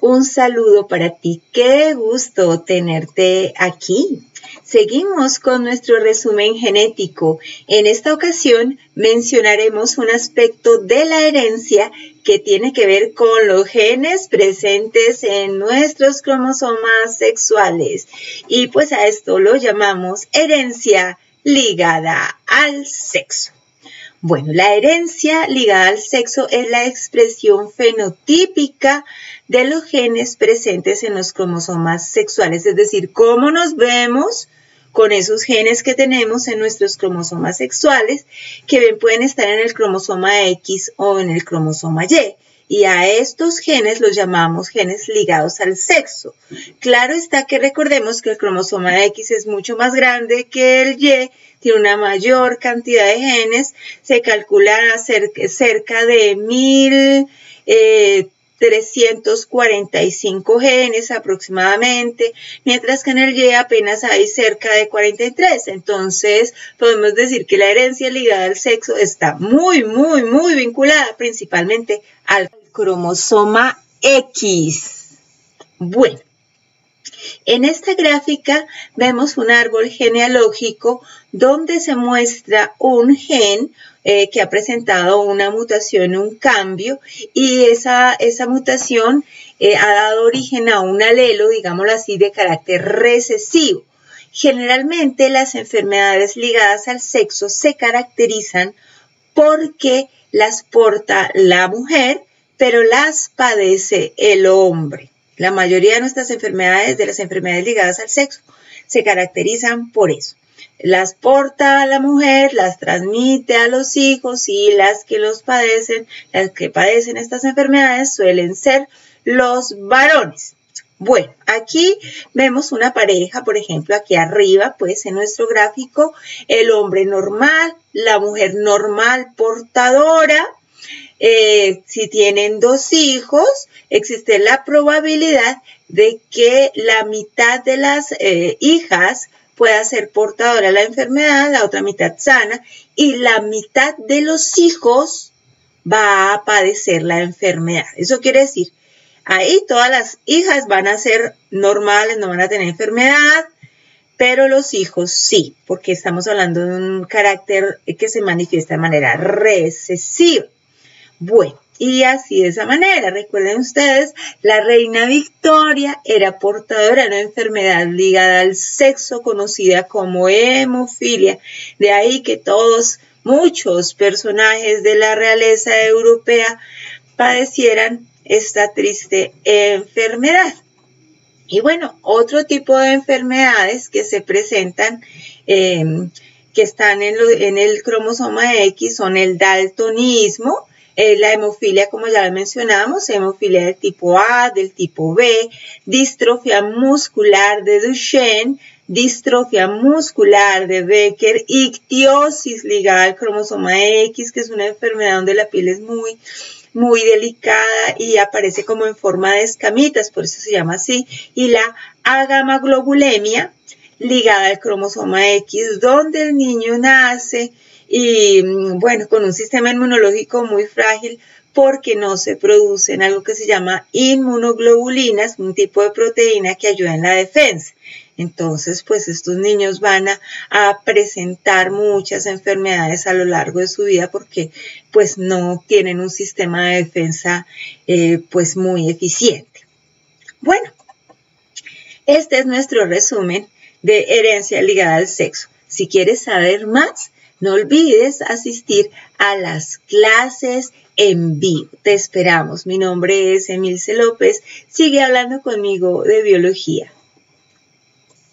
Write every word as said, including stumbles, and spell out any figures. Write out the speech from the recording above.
un saludo para ti. Qué gusto tenerte aquí. Seguimos con nuestro resumen genético. En esta ocasión mencionaremos un aspecto de la herencia que tiene que ver con los genes presentes en nuestros cromosomas sexuales. Y pues a esto lo llamamos herencia ligada al sexo. Bueno, la herencia ligada al sexo es la expresión fenotípica de los genes presentes en los cromosomas sexuales, es decir, cómo nos vemos con esos genes que tenemos en nuestros cromosomas sexuales, que bien pueden estar en el cromosoma X o en el cromosoma Y. Y a estos genes los llamamos genes ligados al sexo. Claro está que recordemos que el cromosoma X es mucho más grande que el Y, tiene una mayor cantidad de genes, se calcula cerca, cerca de mil trescientos cuarenta y cinco genes aproximadamente, mientras que en el Y apenas hay cerca de cuarenta y tres. Entonces, podemos decir que la herencia ligada al sexo está muy, muy, muy vinculada principalmente al cromosoma X. Bueno, en esta gráfica vemos un árbol genealógico donde se muestra un gen eh, que ha presentado una mutación, un cambio, y esa, esa mutación eh, ha dado origen a un alelo, digámoslo así, de carácter recesivo. Generalmente las enfermedades ligadas al sexo se caracterizan porque las porta la mujer, pero las padece el hombre. La mayoría de nuestras enfermedades, de las enfermedades ligadas al sexo, se caracterizan por eso. Las porta la mujer, las transmite a los hijos y las que los padecen, las que padecen estas enfermedades suelen ser los varones. Bueno, aquí vemos una pareja, por ejemplo, aquí arriba, pues en nuestro gráfico, el hombre normal, la mujer normal portadora. Eh, si tienen dos hijos, existe la probabilidad de que la mitad de las eh, hijas pueda ser portadora de la enfermedad, la otra mitad sana, y la mitad de los hijos va a padecer la enfermedad. Eso quiere decir, ahí todas las hijas van a ser normales, no van a tener enfermedad, pero los hijos sí, porque estamos hablando de un carácter que se manifiesta de manera recesiva. Bueno, y así de esa manera, recuerden ustedes, la reina Victoria era portadora de una enfermedad ligada al sexo conocida como hemofilia. De ahí que todos, muchos personajes de la realeza europea padecieran esta triste enfermedad. Y bueno, otro tipo de enfermedades que se presentan, eh, que están en, lo, en el cromosoma X son el daltonismo, Eh, la hemofilia, como ya lo mencionamos, hemofilia del tipo A, del tipo B, distrofia muscular de Duchenne, distrofia muscular de Becker, ictiosis ligada al cromosoma X, que es una enfermedad donde la piel es muy, muy delicada y aparece como en forma de escamitas, por eso se llama así, y la agamaglobulemia ligada al cromosoma X, donde el niño nace y bueno, con un sistema inmunológico muy frágil porque no se producen algo que se llama inmunoglobulinas, un tipo de proteína que ayuda en la defensa. Entonces, pues estos niños van a, a presentar muchas enfermedades a lo largo de su vida porque pues no tienen un sistema de defensa eh, pues muy eficiente. Bueno, este es nuestro resumen de herencia ligada al sexo. Si quieres saber más, no olvides asistir a las clases en vivo. Te esperamos. Mi nombre es Emilce López. Sigue hablando conmigo de biología.